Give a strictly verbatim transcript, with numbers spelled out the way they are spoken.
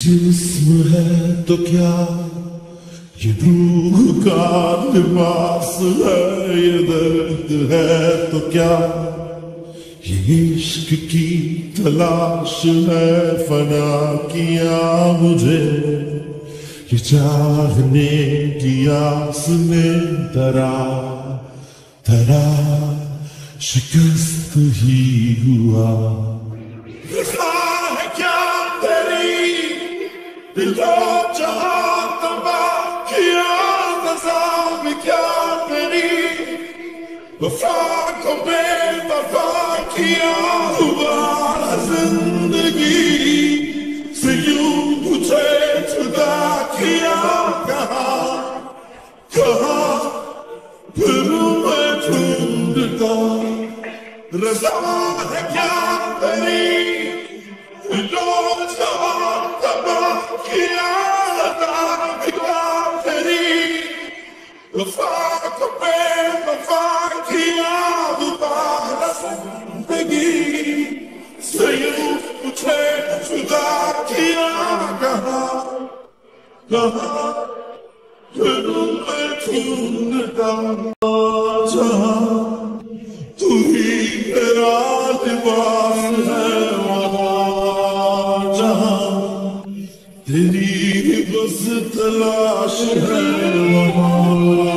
जिस्म है तो क्या, ये रूह का लिबास है, ये दर्द है तो क्या, ये इश्क की तलाश है, फना किया मुझे ये चाहने की आस ने तरा तरा शिकस्त ही हुआ। रज़ा है क्या तेरी दिलो जहां तबाह किया, रज़ा में क्या तेरी वफा को बेवफा किया, हुआ जिंदगी से यूं मुझे जुदा किया, कहाँ कहाँ फिरूं मैं ढूंढता। रज़ा है क्या तेरी दिलो जहां तबाह किया, रज़ा है क्या तेरी वफा को बेवफा किया, दोबारा जिंदगी से यूं मुझे जुदा किया, कहाँ कहाँ फिरूं मैं ढूंढता। जहाँ तू ही मेरा लिबास है, वहाँ जहाँ तेरी बस तलाश है, वहाँ